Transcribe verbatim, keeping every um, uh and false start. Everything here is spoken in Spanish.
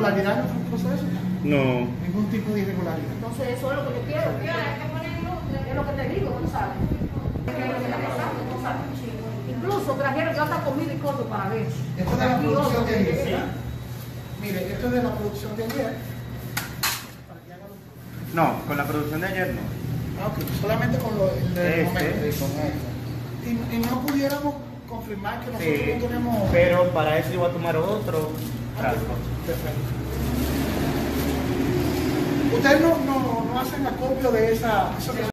irregularidad en nuestro proceso? No. Ningún tipo de irregularidad. Entonces eso es lo que yo quiero. Es lo que te digo, Gonzalo. ¿Qué es lo que está pasando, Gonzalo? Incluso trajeron yo hasta comida y cosas para ver. Esto es de la Aquí producción otro de que ayer. decía. Mire, esto es de la producción de ayer. No, con la producción de ayer no. Ah, ok. Solamente con lo el del Este. momento. Y, con esto. Y, y no pudiéramos confirmar que nosotros Sí, no tenemos... pero para eso yo voy a tomar otro frasco. Perfecto. Ustedes no, no, no hacen acopio de esa... Eso que